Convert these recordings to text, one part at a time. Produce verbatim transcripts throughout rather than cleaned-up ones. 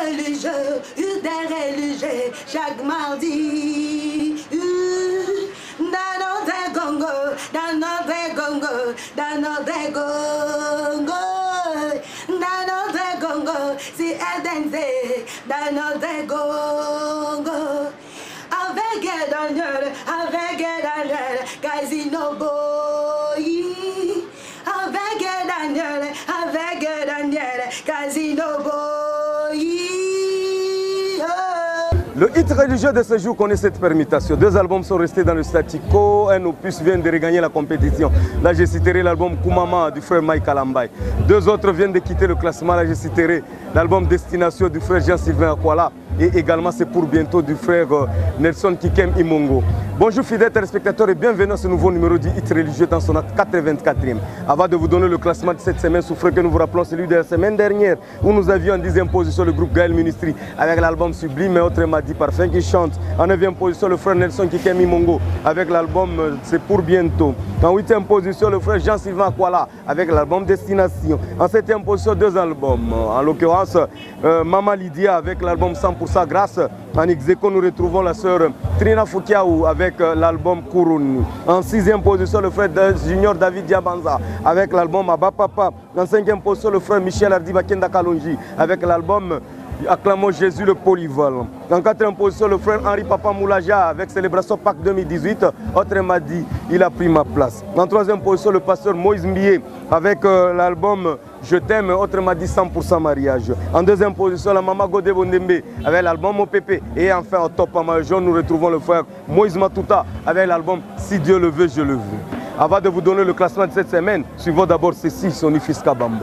religieux, des religieux, chaque mardi. Dans notre Congo, dans notre Congo, dans notre Congo, dans notre Congo, c'est Edensé, dans notre Congo. Avec Daniel, avec Daniel, Casino Boy. Avec Daniel, avec Daniel, Casino Boy. Le hit religieux de ce jour connaît cette permutation. Deux albums sont restés dans le statu quo. Un opus vient de regagner la compétition. Là, je citerai l'album Koumama du frère Mike Kalambaye. Deux autres viennent de quitter le classement. Là, je citerai l'album Destination du frère Jean-Sylvain Akwala. Et également, c'est pour bientôt du frère Nelson Kikem Imongo. Bonjour fidèles téléspectateurs et bienvenue à ce nouveau numéro du hit religieux dans son quatre-vingt-quatrième. Avant de vous donner le classement de cette semaine, souffrez que nous vous rappelons celui de la semaine dernière où nous avions en dixième position le groupe Gaël Ministry avec l'album Sublime et autrement dit Parfum qui chante. En neuvième position le frère Nelson Kikem Imongo avec l'album C'est pour bientôt. En huitième position le frère Jean-Sylvain Akwala avec l'album Destination. En septième position deux albums, en l'occurrence euh, Mama Lydia avec l'album cent pour cent Grâce. En ex-aequo, nous retrouvons la sœur Trina Foukiaou avec l'album Kourouni. En sixième position, le frère Junior David Diabanza avec l'album Abba Papa. En cinquième position, le frère Michel Ardiba Kenda Kalonji avec l'album Acclamons Jésus le polyvalent. En quatrième position, le frère Henri Papa Moulaja avec Célébration Pâques deux mille dix-huit. Autrement dit, il a pris ma place. En troisième position, le pasteur Moïse Mbié avec euh, l'album Je t'aime, autrement dit cent pour cent mariage. En deuxième position, la maman Godé Bondembe avec l'album Mon Pépé. Et enfin, au top en majeur, nous retrouvons le frère Moïse Matouta avec l'album Si Dieu le veut, je le veux. Avant de vous donner le classement de cette semaine, suivons d'abord ceci, Sony Fiska Bamba.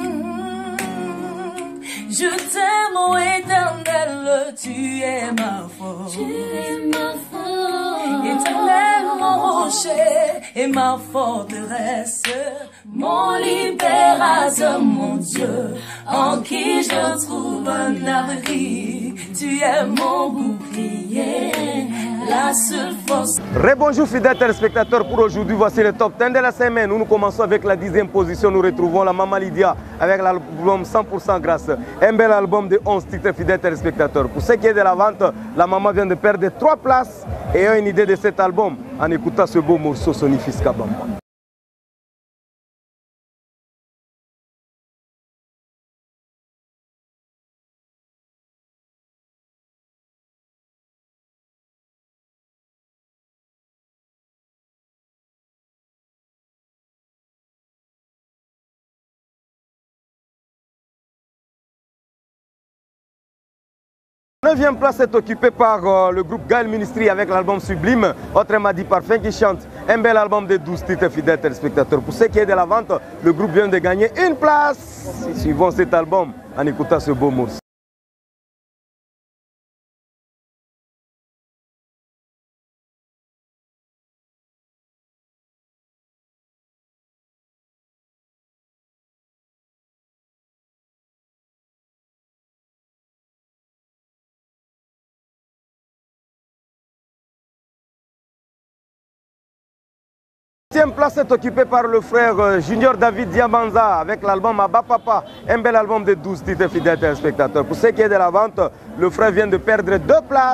Je t'aime, ô éternel, tu es ma force. Tu es ma force. Éternel, mon rocher et ma forteresse. Mon libérateur, mon Dieu, en qui je trouve un abri. Tu es mon bouclier, la seule force. Rebonjour fidèles téléspectateurs, pour aujourd'hui voici le top dix de la semaine. Nous, nous commençons avec la dixième position. Nous retrouvons la Mama Lydia avec l'album cent pour cent Grâce. Un bel album de onze titres fidèles téléspectateurs. Pour ce qui est de la vente, la maman vient de perdre trois places. Et a une idée de cet album en écoutant ce beau morceau Sony Fiska Bamba. La neuvième place est occupée par euh, le groupe Gaël Ministry avec l'album Sublime, autrement dit Parfum qui chante. Un bel album de douze titres fidèles téléspectateurs. Pour ce qui est de la vente, le groupe vient de gagner une place. Suivons cet album en écoutant ce beau morceau. La septième place est occupée par le frère Junior David Diabanza avec l'album Abba Papa, un bel album de douze titres fidèles téléspectateurs. Pour ce qui est de la vente, le frère vient de perdre deux places.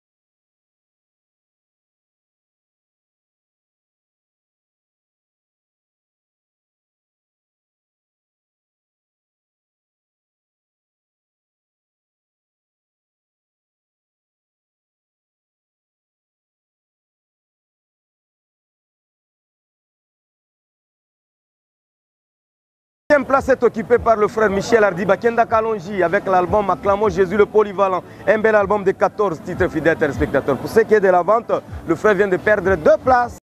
La deuxième place est occupée par le frère Michel Ardiba Kenda Kalonji avec l'album Acclamons Jésus le polyvalent, un bel album de quatorze titres fidèles téléspectateurs. Pour ce qui est de la vente, le frère vient de perdre deux places.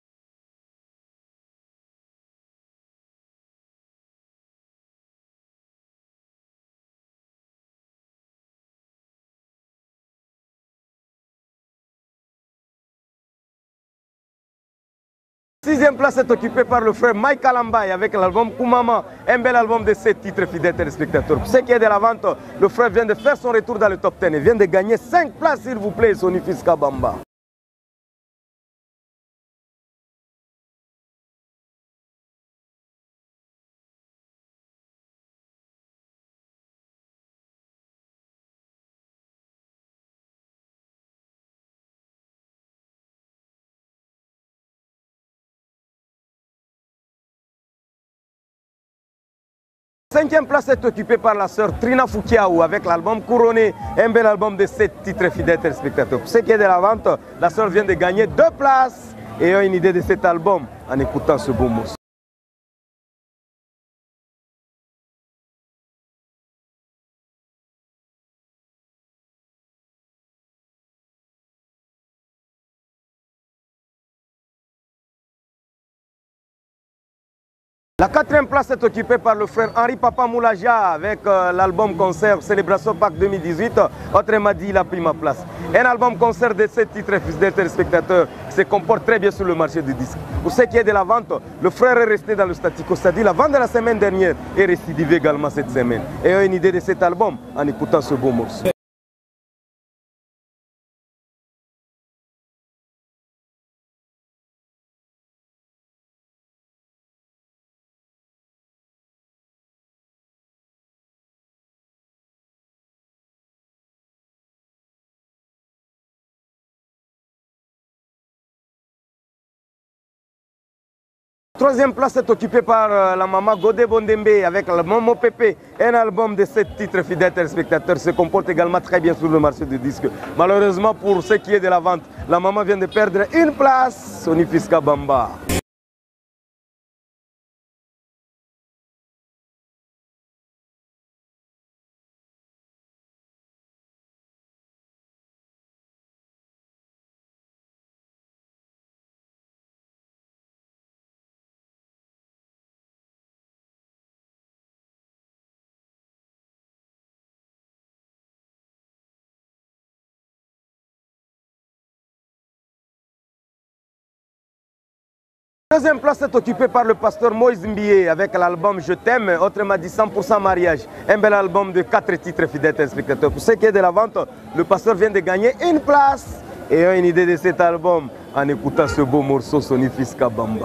Sixième place est occupée par le frère Mike Kalambaye avec l'album Koumama, un bel album de sept titres fidèles téléspectateurs. Pour ce qui est de la vente, le frère vient de faire son retour dans le top dix et vient de gagner cinq places s'il vous plaît, Sony Fiska Bamba. Cinquième place est occupée par la sœur Trina Foukiaou avec l'album Couronné, un bel album de sept titres fidèles téléspectateurs. Pour ce qui est de la vente, la sœur vient de gagner deux places et a une idée de cet album en écoutant ce beau morceau. La quatrième place est occupée par le frère Henri Papa Moulaja avec euh, l'album concert Célébration Pâques deux mille dix-huit. Autrement dit, il a pris ma place. Un album concert de sept titres fidèles téléspectateurs qui se comporte très bien sur le marché du disque. Pour ce qui est de la vente, le frère est resté dans le statu quo, c'est-à-dire la vente de la semaine dernière est récidivée également cette semaine. Et a une idée de cet album en écoutant ce beau morceau. Troisième place est occupée par euh, la maman Godé Bondembe avec l'album Mo Pépé, un album de sept titres fidèles téléspectateurs, se comporte également très bien sur le marché du disque. Malheureusement pour ce qui est de la vente, la maman vient de perdre une place, Sony Fiska Bamba. Deuxième place est occupée par le pasteur Moïse Mbié avec l'album Je t'aime, autrement dit cent pour cent mariage. Un bel album de quatre titres fidèles téléspectateurs. Pour ce qui est de la vente, le pasteur vient de gagner une place et a une idée de cet album en écoutant ce beau morceau Sony Fiska Bamba.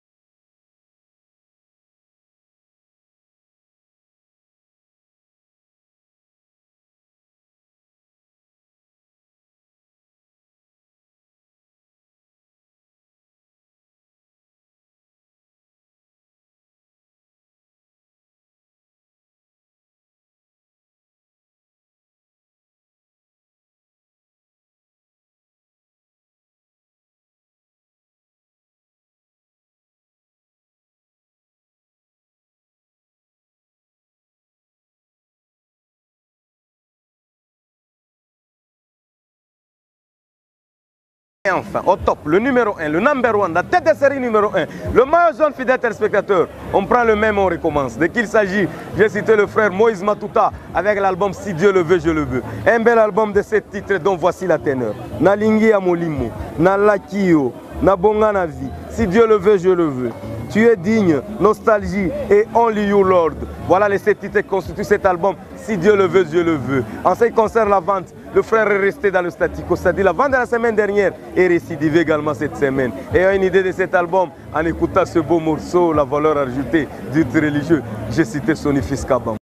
Et enfin, au top, le numéro un, le number one, la tête de série numéro un, le maillot jaune fidèle téléspectateur. On prend le même, on recommence. Dès qu'il s'agit, j'ai cité le frère Moïse Matuta avec l'album Si Dieu le veut, je le veux. Un bel album de sept titres dont voici la teneur. Nalingi Amolimo, Nalakio, Nabonga vie. Si Dieu le veut, je le veux. Tu es digne, Nostalgie et Only You Lord. Voilà les sept titres qui constituent cet album. Si Dieu le veut, Dieu le veut. En ce qui concerne la vente, le frère est resté dans le statu quo, c'est-à-dire la vente de la semaine dernière est récidivée également cette semaine. Et a une idée de cet album en écoutant ce beau morceau, la valeur ajoutée du religieux. J'ai cité Sony Fiska Bamba.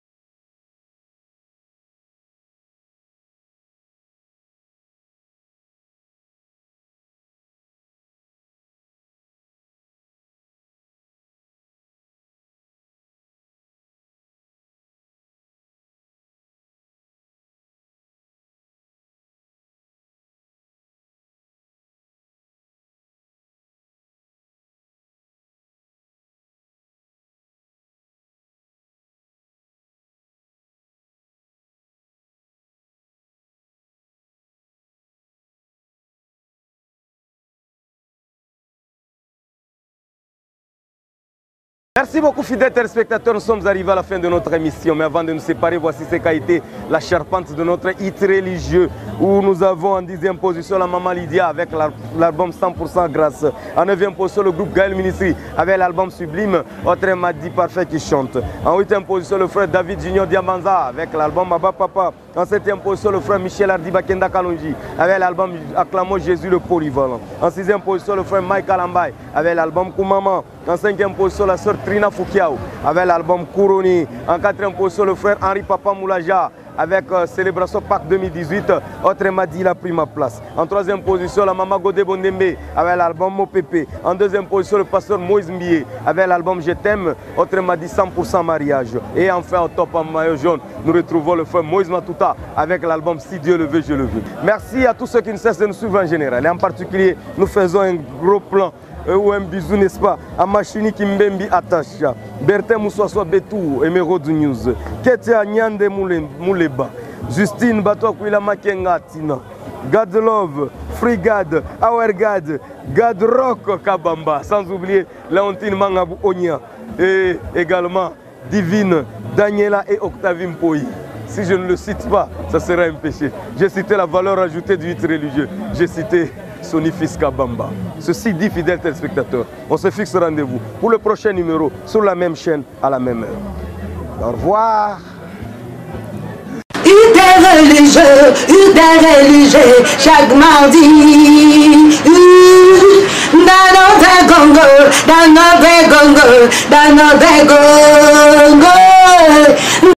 Merci beaucoup fidèles téléspectateurs, nous sommes arrivés à la fin de notre émission. Mais avant de nous séparer, voici ce qu'a été la charpente de notre hit religieux où nous avons en dixième position la Maman Lydia avec l'album cent pour cent grâce. En neuvième position le groupe Gaël Ministry avec l'album Sublime, autrement dit Parfait qui chante. En huitième position le frère David Junior Diamanza avec l'album Abba Papa. En septième position le frère Michel Ardiba Kenda Kalonji avec l'album Acclamons Jésus le Polyvalent. En sixième position le frère Mike Kalambay avec l'album Koumama. En cinquième position, la sœur Trina Foukiaou avec l'album Couronné. En quatrième position, le frère Henri Papa Moulaja avec euh, Célébration Parc deux mille dix-huit, autrement dit la prima place. En troisième position, la Maman Godé Bondembe avec l'album Mo Pépé. En deuxième position, le pasteur Moïse Mbié avec l'album Je t'aime, autrement dit cent pour cent mariage. Et enfin, au top en maillot jaune, nous retrouvons le frère Moïse Matouta avec l'album Si Dieu le veut, je le veux. Merci à tous ceux qui ne cessent de nous suivre en général. Et en particulier, nous faisons un gros plan ou un bisou, n'est-ce pas, à Machini Kimbembi Atasha, Bertin Moussoissois Betou, Emerald News, Ketia Nyande Mouleba, Justine Bato Kwila Makenga Tina, God Love, Free God, Our God, God Rock Kabamba, sans oublier Léontine Mangabou Onya, et également Divine, Daniela et Octavie Mpoyi. Si je ne le cite pas, ça sera un péché. J'ai cité la valeur ajoutée du rite religieux. J'ai cité Sony Fiska Bamba. Ceci dit, fidèles téléspectateurs, on se fixe rendez-vous pour le prochain numéro sur la même chaîne à la même heure. Au revoir. U D religieux, U D religieux, chaque mardi. Dans notre gongo, dans notre gongo, dans notre gongo.